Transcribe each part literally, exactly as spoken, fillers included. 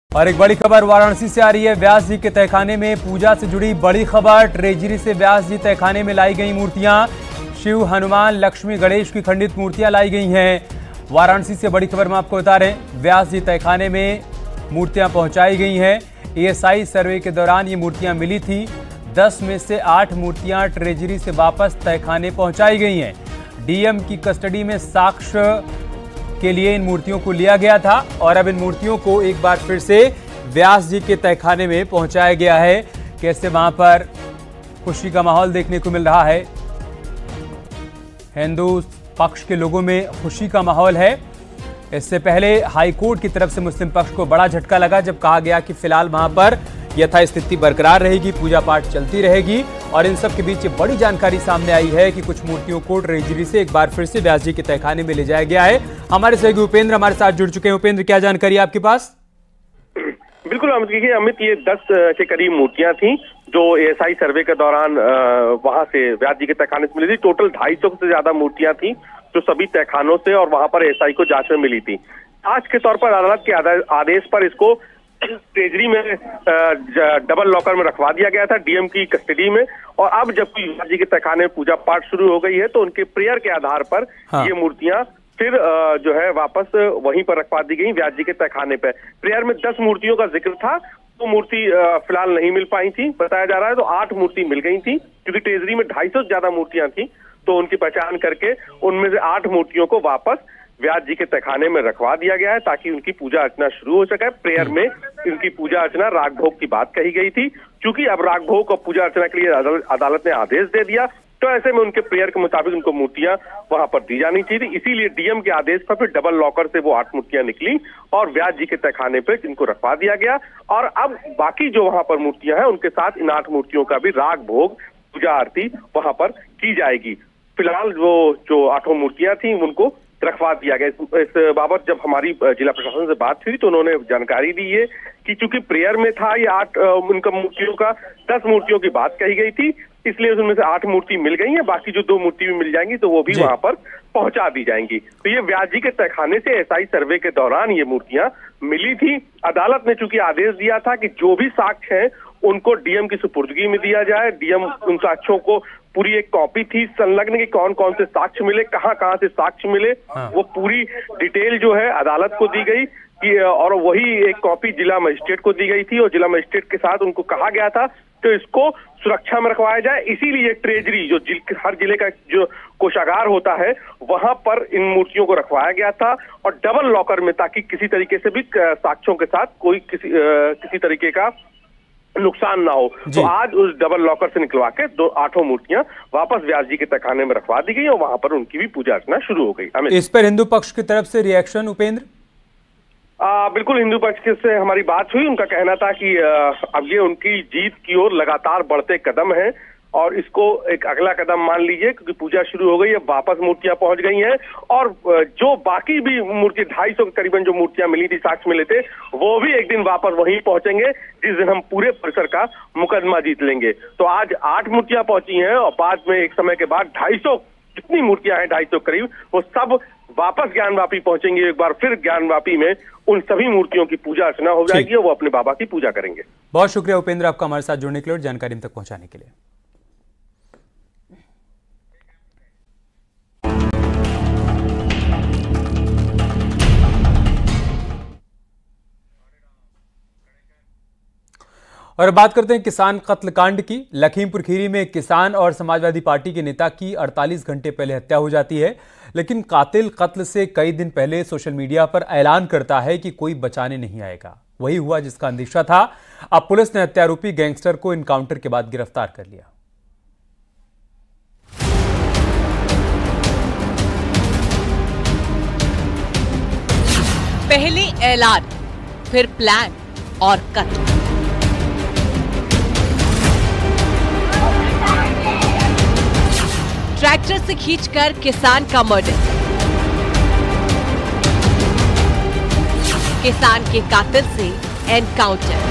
और एक बड़ी खबर वाराणसी से आ रही है। व्यास जी के तहखाने में पूजा से जुड़ी बड़ी खबर। ट्रेजरी से व्यास जी तहखाने में लाई गई मूर्तियां, शिव, हनुमान, लक्ष्मी, गणेश की खंडित मूर्तियां लाई गई हैं। वाराणसी से बड़ी खबर हम आपको बता रहे हैं। व्यास जी तहखाने में मूर्तियां पहुंचाई गई हैं। एएसआई सर्वे के दौरान ये मूर्तियां मिली थी। दस में से आठ मूर्तियां ट्रेजरी से वापस तहखाने पहुंचाई गई हैं। डीएम की कस्टडी में साक्ष्य के लिए इन मूर्तियों को लिया गया था और अब इन मूर्तियों को एक बार फिर से व्यास जी के तहखाने में पहुंचाया गया है। कैसे वहां पर खुशी का माहौल देखने को मिल रहा है। हिंदू पक्ष के लोगों में खुशी का माहौल है। इससे पहले हाईकोर्ट की तरफ से मुस्लिम पक्ष को बड़ा झटका लगा जब कहा गया कि फिलहाल वहां पर यथास्थिति बरकरार रहेगी, पूजा पाठ चलती रहेगी। और इन सब के बीच ये बड़ी जानकारी सामने आई है कि कुछ मूर्तियों को ट्रेजरी से एक बार फिर से व्यास जी के तहखाने में ले जाया गया है। हमारे सहयोगी उपेंद्र हमारे साथ जुड़ चुके हैं। उपेंद्र, क्या जानकारी है आपके पास? बिल्कुल देखिए अमित, ये दस के करीब मूर्तियां थी जो एएसआई सर्वे के दौरान वहां से व्यास जी के तहखाने से मिली थी। टोटल ढाई सौ से ज्यादा मूर्तियां थी जो सभी तहखानों से और वहां पर एएसआई को जांच में मिली थी। जांच के तौर पर अदालत के आदेश पर इसको ट्रेजरी में डबल लॉकर में रखवा दिया गया था, डीएम की कस्टडी में। और अब जबकि व्यास जी के तहखाने में पूजा पाठ शुरू हो गई है तो उनके प्रेयर के आधार पर हाँ। ये मूर्तियां फिर जो है वापस वहीं पर रखवा दी गई व्यास जी के तहखाने पे। प्रेयर में दस मूर्तियों का जिक्र था, तो मूर्ति फिलहाल नहीं मिल पाई थी बताया जा रहा है। तो आठ मूर्ति मिल गई थी क्योंकि ट्रेजरी में ढाई सौ से ज्यादा मूर्तियां थी, तो उनकी पहचान करके उनमें से आठ मूर्तियों को वापस व्यास जी के तहखाने में रखवा दिया गया है ताकि उनकी पूजा अर्चना शुरू हो सके। प्रेयर में इनकी पूजा अर्चना राग भोग की बात कही गई थी। क्योंकि अब राग भोग और पूजा अर्चना के लिए अदालत ने आदेश दे दिया तो ऐसे में उनके प्रेयर के मुताबिक उनको मूर्तियां वहां पर दी जानी चाहिए थी। इसीलिए डीएम के आदेश पर फिर डबल लॉकर से वो आठ मूर्तियां निकली और व्यास जी के तहखाने पे इनको रखवा दिया गया। और अब बाकी जो वहां पर मूर्तियां हैं उनके साथ इन आठ मूर्तियों का भी राग भोग पूजा आरती वहां पर की जाएगी। फिलहाल वो जो आठों मूर्तियां थी उनको रखवा दिया गया। इस, इस बाबत जब हमारी जिला प्रशासन से बात हुई तो उन्होंने जानकारी दी है कि चूंकि प्रेयर में था ये आठ उनका मूर्तियों का, दस मूर्तियों की बात कही गई थी, इसलिए उनमें से आठ मूर्ति मिल गई है। बाकी जो दो मूर्ति भी मिल जाएंगी तो वो भी वहां पर पहुंचा दी जाएंगी। तो ये व्यास जी के तहखाने से एएसआई सर्वे के दौरान ये मूर्तियां मिली थी। अदालत ने चूंकि आदेश दिया था कि जो भी साक्ष्य है उनको डीएम की सुपुर्दगी में दिया जाए। डीएम उन साक्ष्यों को पूरी एक कॉपी थी संलग्न की कौन कौन से साक्ष्य मिले, कहां कहां से साक्ष्य मिले, हाँ। वो पूरी डिटेल जो है अदालत को दी गई कि और वही एक कॉपी जिला मजिस्ट्रेट को दी गई थी और जिला मजिस्ट्रेट के साथ उनको कहा गया था तो इसको सुरक्षा में रखवाया जाए। इसीलिए ट्रेजरी जो जिल, हर जिले का जो कोषागार होता है वहां पर इन मूर्तियों को रखवाया गया था और डबल लॉकर में, ताकि किसी तरीके से भी साक्ष्यों के साथ कोई किसी आ, किसी तरीके का नुकसान ना हो। तो आज उस डबल लॉकर से निकलवा के दो आठों मूर्तियां वापस व्यास जी के तहखाने में रखवा दी गई और वहां पर उनकी भी पूजा अर्चना शुरू हो गई। इस पर हिंदू पक्ष की तरफ से रिएक्शन उपेंद्र? आ, बिल्कुल, हिंदू पक्ष से हमारी बात हुई। उनका कहना था कि आ, अब ये उनकी जीत की ओर लगातार बढ़ते कदम है और इसको एक अगला कदम मान लीजिए क्योंकि पूजा शुरू हो गई है, वापस मूर्तियां पहुंच गई हैं और जो बाकी भी मूर्ति ढाई सौ के करीबन जो मूर्तियां मिली थी, साक्ष्य मिले थे, वो भी एक दिन वापस वहीं पहुंचेंगे जिस दिन हम पूरे परिसर का मुकदमा जीत लेंगे। तो आज आठ मूर्तियां पहुंची हैं और बाद में एक समय के बाद ढाई सौ जितनी मूर्तियां हैं ढाई सौ करीब वो सब वापस ज्ञानवापी पहुंचेंगे। एक बार फिर ज्ञानवापी में उन सभी मूर्तियों की पूजा अर्चना हो जाएगी और वो अपने बाबा की पूजा करेंगे। बहुत शुक्रिया उपेंद्र आपका हमारे साथ जुड़ने के लिए और जानकारी हम तक पहुंचाने के लिए। और बात करते हैं किसान कत्ल कांड की। लखीमपुर खीरी में एक किसान और समाजवादी पार्टी के नेता की अड़तालीस घंटे पहले हत्या हो जाती है, लेकिन कातिल कत्ल से कई दिन पहले सोशल मीडिया पर ऐलान करता है कि कोई बचाने नहीं आएगा। वही हुआ जिसका अंदेशा था। अब पुलिस ने हत्यारोपी गैंगस्टर को एनकाउंटर के बाद गिरफ्तार कर लिया। पहले ऐलान, फिर प्लान और कत्ल। ट्रैक्टर से खींचकर किसान का मर्डर, किसान के कातिल से एनकाउंटर।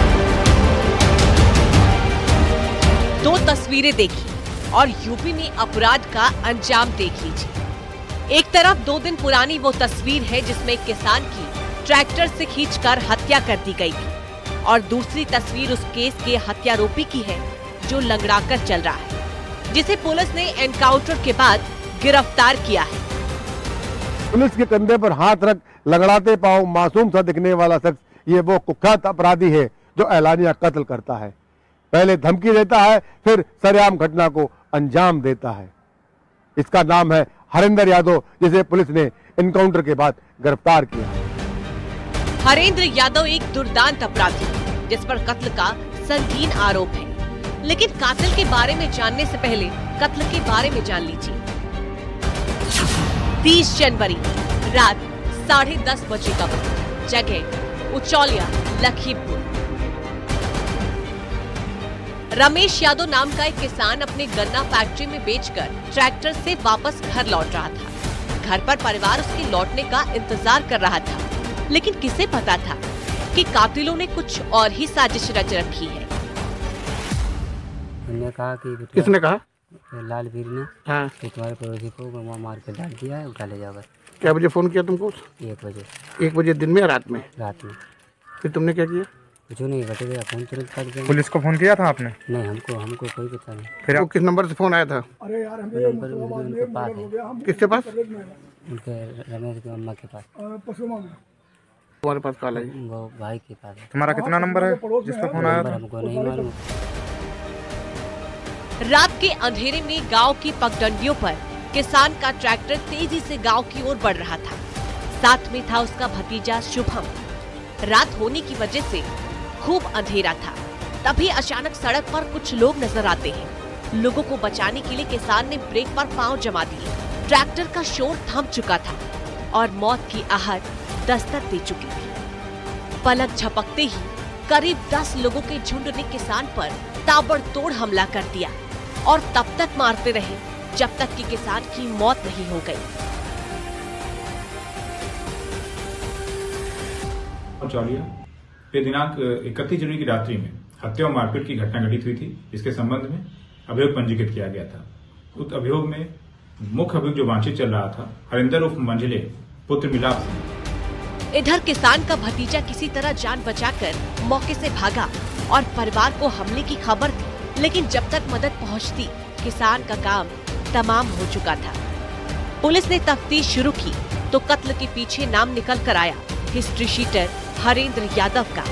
दो तस्वीरें देखी और यूपी में अपराध का अंजाम देख लीजिए। एक तरफ दो दिन पुरानी वो तस्वीर है जिसमें किसान की ट्रैक्टर से खींचकर हत्या कर दी गई थी और दूसरी तस्वीर उस केस के हत्यारोपी की है जो लंगड़ाकर चल रहा है, जिसे पुलिस ने एनकाउंटर के बाद गिरफ्तार किया है। पुलिस के कंधे पर हाथ रख लंगड़ाते पांव मासूम सा दिखने वाला शख्स ये वो कुख्यात अपराधी है जो एलानिया कत्ल करता है। पहले धमकी देता है, फिर सरेआम घटना को अंजाम देता है। इसका नाम है हरिंदर यादव, जिसे पुलिस ने एनकाउंटर के बाद गिरफ्तार किया। हरेंद्र यादव एक दुर्दांत अपराधी है जिस पर कत्ल का संगीन आरोप है, लेकिन कातिल के बारे में जानने से पहले कत्ल के बारे में जान लीजिए। तीस जनवरी रात साढ़े दस बजे का वक्त, जगह उचौलिया, लखीमपुर। रमेश यादव नाम का एक किसान अपने गन्ना फैक्ट्री में बेचकर ट्रैक्टर से वापस घर लौट रहा था। घर पर परिवार उसके लौटने का इंतजार कर रहा था, लेकिन किसे पता था कि कातिलों ने कुछ और ही साजिश रच रखी है। उन्होंने कहा कि किसने कहा? लाल वीर ने हाँ। कि तुम्हारे पड़ोसी को वहाँ मार कर डाल दिया है, उठा ले जाओ। क्या बजे फोन किया तुमको? एक बजे। एक बजे दिन में या रात में? रात में। फिर तुमने क्या किया? कुछ नहीं, बटे गया फोन तुरंत कर दिया। पुलिस को फोन किया था आपने? नहीं, हमको हमको कोई पता नहीं। फिर आप किस नंबर से फोन आया था? अरे यार नंबर उनके पास है। किसके पास? उनके रमेश की अम्मा के पास। तुम्हारे पास कॉल आई? वो भाई के पास है। तुम्हारा कितना नंबर है जिस पर फोन आया था? हमको नहीं मालूम। रात के अंधेरे में गांव की पगडंडियों पर किसान का ट्रैक्टर तेजी से गांव की ओर बढ़ रहा था। साथ में था उसका भतीजा शुभम। रात होने की वजह से खूब अंधेरा था। तभी अचानक सड़क पर कुछ लोग नजर आते हैं। लोगों को बचाने के लिए किसान ने ब्रेक पर पांव जमा दिए। ट्रैक्टर का शोर थम चुका था और मौत की आहट दस्तक दे चुकी थी। पलक झपकते ही करीब दस लोगों के झुंड ने किसान पर ताबड़तोड़ हमला कर दिया और तब तक मारते रहे जब तक कि किसान की मौत नहीं हो गई। चौलिया पे दिनांक इकतीस जनवरी की रात्रि में हत्या और मारपीट की घटना घटित हुई थी, जिसके संबंध में अभियोग पंजीकृत किया गया था। उस अभियोग में मुख्य अभियोग जो वांछित चल रहा था हरिंदर उर्फ मंझले पुत्र मिलाप सिंह। इधर किसान का भतीजा किसी तरह जान बचाकर मौके से भागा और परिवार को हमले की खबर थी, लेकिन जब तक मदद पहुंचती किसान का काम तमाम हो चुका था। पुलिस ने तफ्तीश शुरू की तो कत्ल के पीछे नाम निकल कर आया हिस्ट्री शीटर हरेंद्र यादव का।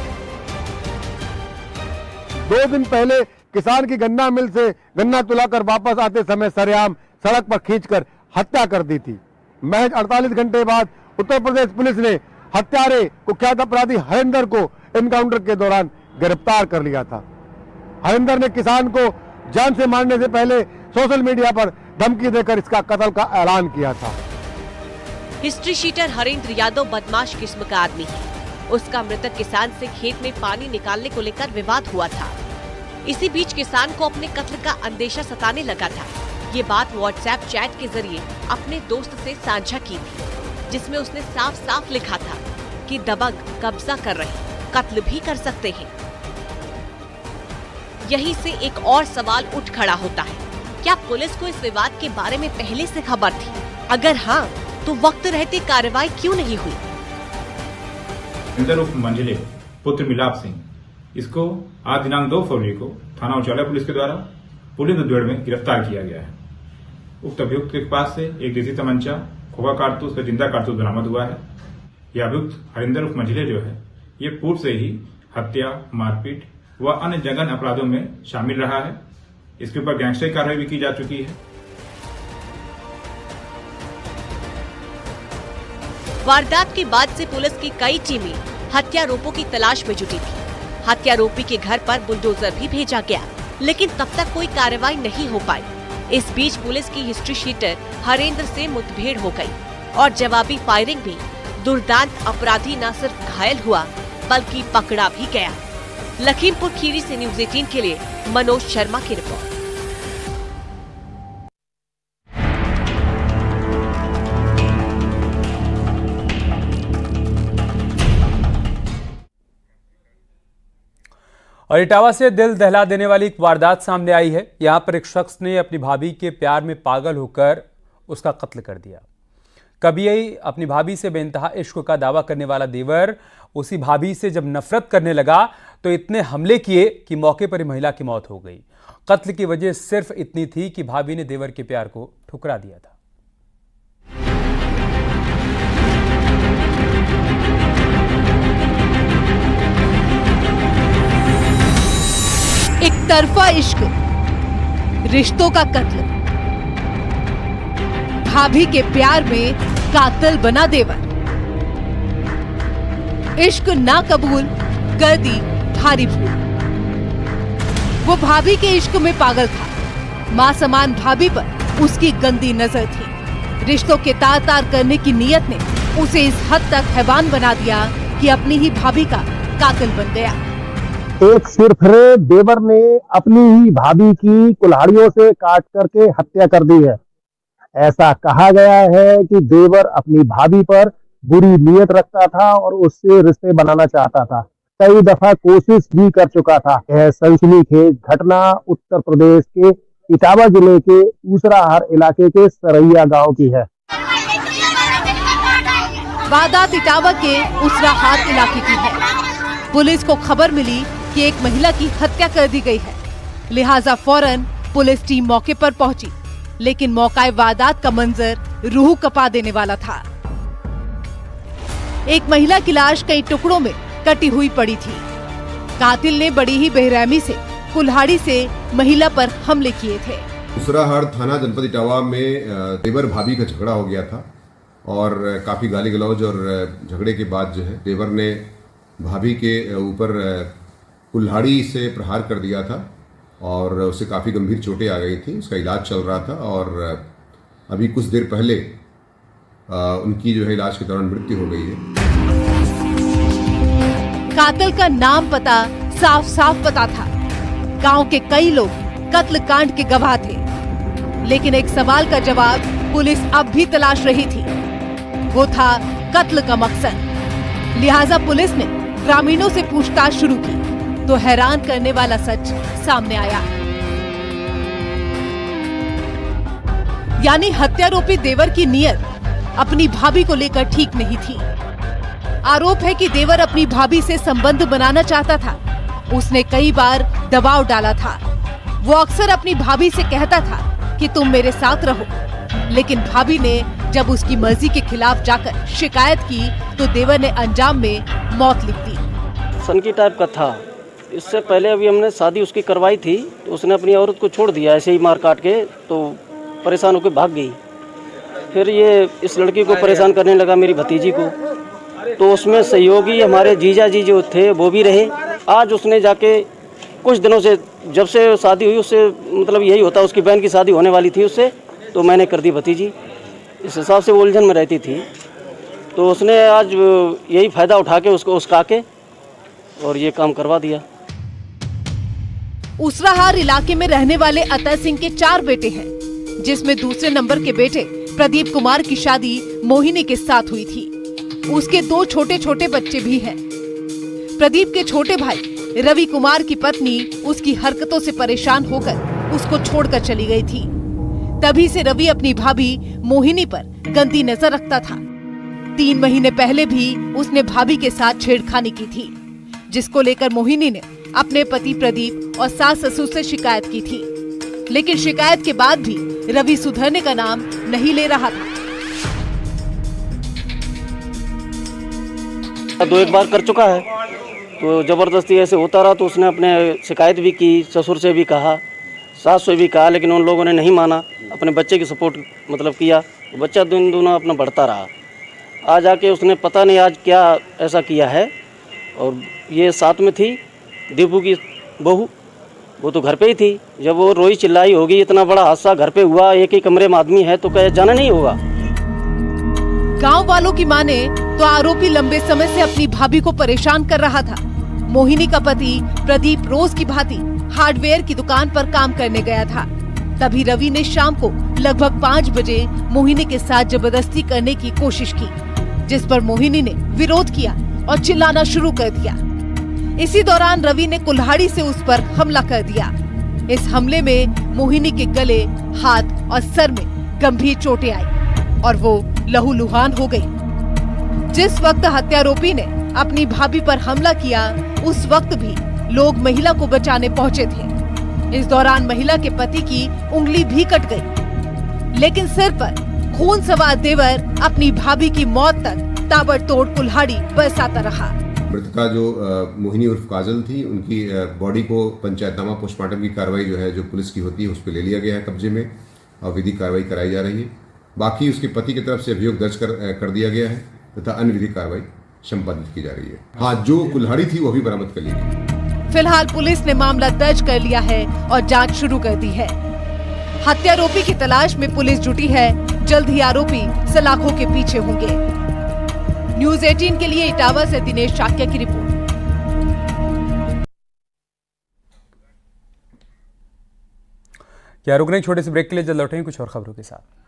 दो दिन पहले किसान की गन्ना मिल से गन्ना तुलाकर वापस आते समय सरेआम सड़क पर खींचकर हत्या कर दी थी। महज अड़तालीस घंटे बाद उत्तर प्रदेश पुलिस ने हत्यारे कुख्यात अपराधी हरिंदर को एनकाउंटर के दौरान गिरफ्तार कर लिया था। हरिंदर ने किसान को जान से मारने से पहले सोशल मीडिया पर धमकी देकर इसका कत्ल का ऐलान किया था। हिस्ट्री शीटर हरेंद्र यादव बदमाश किस्म का आदमी है। उसका मृतक किसान से खेत में पानी निकालने को लेकर विवाद हुआ था। इसी बीच किसान को अपने कत्ल का अंदेशा सताने लगा था। ये बात व्हाट्सएप चैट के जरिए अपने दोस्त से साझा की थी, जिसमें उसने साफ साफ लिखा था कि दबंग कब्जा कर रहे, कत्ल भी कर सकते हैं। यहीं से एक और सवाल उठ खड़ा होता है, क्या पुलिस को इस विवाद के बारे में पहले से खबर थी? अगर हाँ, तो वक्त रहते कार्रवाई क्यों नहीं हुई? हरिंदर उर्फ मंझले पुत्र मिलाप सिंह, इसको आज दिनांक दो फरवरी को थाना उचौलिया पुलिस के द्वारा पुलिस मुठभेड़ में गिरफ्तार किया गया है। उक्त अभियुक्त के पास से एक देसी तमंचा, खोखा कारतूस व जिंदा कारतूस बरामद हुआ है। यह अभियुक्त हरिंदर उर्फ मंझले जो है, ये पूर्व से ही हत्या, मारपीट व अन्य जघन्य अपराधों में शामिल रहा है। इसके ऊपर गैंगस्टर कार्रवाई भी की जा चुकी है। वारदात के बाद से पुलिस की कई टीमें हत्यारोपियों की तलाश में जुटी थी। हत्यारोपी के घर पर बुलडोजर भी भेजा गया, लेकिन तब तक कोई कार्रवाई नहीं हो पाई। इस बीच पुलिस की हिस्ट्री शीटर हरेंद्र से मुठभेड़ हो गई और जवाबी फायरिंग में दुर्दांत अपराधी न सिर्फ घायल हुआ बल्कि पकड़ा भी गया। लखीमपुर खीरी से न्यूज़ अठारह के लिए मनोज शर्मा की रिपोर्ट। और इटावा से दिल दहला देने वाली एक वारदात सामने आई है। यहां पर एक शख्स ने अपनी भाभी के प्यार में पागल होकर उसका कत्ल कर दिया। कभी अपनी भाभी से बेइंतहा इश्क का दावा करने वाला देवर उसी भाभी से जब नफरत करने लगा तो इतने हमले किए कि मौके पर ही महिला की मौत हो गई। कत्ल की वजह सिर्फ इतनी थी कि भाभी ने देवर के प्यार को ठुकरा दिया था। एक तरफा इश्क, रिश्तों का कत्ल, भाभी के प्यार में कातिल बना देवर। इश्क ना कबूल कर दी भारी भूल। वो भाभी के इश्क में पागल था। मां समान भाभी पर उसकी गंदी नजर थी। रिश्तों के तार तार करने की नीयत ने उसे इस हद तक हैवान बना दिया कि अपनी ही भाभी का कातिल बन गया। एक सिरफिरे देवर ने अपनी ही भाभी की कुल्हाड़ियों से काट करके हत्या कर दी है। ऐसा कहा गया है कि देवर अपनी भाभी पर बुरी नीयत रखता था और उससे रिश्ते बनाना चाहता था। कई दफा कोशिश भी कर चुका था। यह सनसनीखेज घटना उत्तर प्रदेश के इटावा जिले के उसराहार इलाके के सरैया गांव की है। वारदात इटावा के उसराहार इलाके की है। पुलिस को खबर मिली कि एक महिला की हत्या कर दी गई है, लिहाजा फौरन पुलिस टीम मौके पर पहुंची, लेकिन मौका वारदात का मंजर रूह कपा देने वाला था। एक महिला की लाश कई टुकड़ों में कटी हुई पड़ी थी। कातिल ने बड़ी ही बेरहमी से कुल्हाड़ी से महिला पर हमले किए थे। उसराहार थाना जनपद इटावा में देवर भाभी का झगड़ा हो गया था और काफी गाली गलौज और झगड़े के बाद जो है देवर ने भाभी के ऊपर कुल्हाड़ी से प्रहार कर दिया था और उसे काफी गंभीर चोटें आ गई थी। उसका इलाज चल रहा था और अभी कुछ देर पहले उनकी जो है इलाज के दौरान मृत्यु हो गई है। कातिल का नाम पता साफ साफ पता था। गांव के कई लोग कत्ल कांड के गवाह थे, लेकिन एक सवाल का जवाब पुलिस अब भी तलाश रही थी। वो था कत्ल का मकसद। लिहाजा पुलिस ने ग्रामीणों से पूछताछ शुरू की तो हैरान करने वाला सच सामने आया। यानी हत्यारोपी देवर की नीयत अपनी भाभी को लेकर ठीक नहीं थी। आरोप है कि देवर अपनी भाभी से संबंध बनाना चाहता था। उसने कई बार दबाव डाला था। वो अक्सर अपनी भाभी से कहता था कि तुम मेरे साथ रहो, लेकिन भाभी ने जब उसकी मर्जी के खिलाफ जाकर शिकायत की तो देवर ने अंजाम में मौत लिख दी। सनकी टाइप का था। इससे पहले अभी हमने शादी उसकी करवाई थी तो उसने अपनी औरत को छोड़ दिया ऐसे ही मार काट के, तो परेशान होकर भाग गई। फिर ये इस लड़की को परेशान करने लगा, मेरी भतीजी को, तो उसमें सहयोगी हमारे जीजा जी जो थे वो भी रहे। आज उसने जाके कुछ दिनों से, जब से शादी हुई उससे मतलब यही होता, उसकी बहन की शादी होने वाली थी उससे, तो मैंने कर दी भतीजी। इस हिसाब से वो उलझन में रहती थी, तो उसने आज यही फ़ायदा उठा के उसको उसका के और ये काम करवा दिया। उसराहार इलाके में रहने वाले अतर सिंह के चार बेटे हैं, जिसमें दूसरे नंबर के बेटे प्रदीप कुमार की शादी मोहिनी के साथ हुई थी। उसके दो छोटे छोटे बच्चे भी हैं। प्रदीप के छोटे भाई रवि कुमार की पत्नी उसकी हरकतों से परेशान होकर उसको छोड़कर चली गई थी। तभी से रवि अपनी भाभी मोहिनी पर गंदी नजर रखता था। तीन महीने पहले भी उसने भाभी के साथ छेड़खानी की थी, जिसको लेकर मोहिनी ने अपने पति प्रदीप और सास ससुर से शिकायत की थी, लेकिन शिकायत के बाद भी रवि सुधरने का नाम नहीं ले रहा था। दो एक बार कर चुका है, तो जबरदस्ती ऐसे होता रहा, तो उसने अपने शिकायत भी की, ससुर से भी कहा, सास से भी कहा, लेकिन उन लोगों ने नहीं माना। अपने बच्चे की सपोर्ट मतलब किया, तो बच्चा दिन दोनों अपना बढ़ता रहा। आज आके उसने पता नहीं आज क्या ऐसा किया है। और ये साथ में थी दीपू की बहू, वो तो घर पे ही थी। जब वो रोई चिल्लाई होगी, इतना बड़ा हादसा घर पे हुआ, एक ही कमरे में आदमी है, तो क्या जाना नहीं होगा। गांव वालों की माने तो आरोपी लंबे समय से अपनी भाभी को परेशान कर रहा था। मोहिनी का पति प्रदीप रोज की भांति हार्डवेयर की दुकान पर काम करने गया था। तभी रवि ने शाम को लगभग पाँच बजे मोहिनी के साथ जबरदस्ती करने की कोशिश की, जिस पर मोहिनी ने विरोध किया और चिल्लाना शुरू कर दिया। इसी दौरान रवि ने कुल्हाड़ी से उस पर हमला कर दिया। इस हमले में मोहिनी के गले, हाथ और सर में गंभीर चोटें आई और वो लहूलुहान हो गई। जिस वक्त हत्यारोपी ने अपनी भाभी पर हमला किया, उस वक्त भी लोग महिला को बचाने पहुंचे थे। इस दौरान महिला के पति की उंगली भी कट गई, लेकिन सिर पर खून सवार देवर अपनी भाभी की मौत तक ताबड़तोड़ कुल्हाड़ी बरसाता रहा। मृतका जो मोहिनी उर्फ काजल थी, उनकी बॉडी को पंचायतनामा पोस्टमार्टम की कार्रवाई जो है जो पुलिस की होती है उस पर ले लिया गया है कब्जे में और विधिक कार्रवाई कराई जा रही है। बाकी उसके पति की तरफ से अभियोग दर्ज कर, कर दिया गया है तथा अन्य विधिक कार्रवाई संपादित की जा रही है। हाँ, जो कुल्हाड़ी थी वो भी बरामद कर ली गई। फिलहाल पुलिस ने मामला दर्ज कर लिया है और जांच शुरू कर दी है। हत्यारोपी की तलाश में पुलिस जुटी है। जल्द ही आरोपी सलाखों के पीछे होंगे। न्यूज़ अठारह के लिए इटावा से दिनेश शाक्य की रिपोर्ट। क्या रुक नहीं, छोटे से ब्रेक के लिए जल्द लौटेंगे कुछ और खबरों के साथ।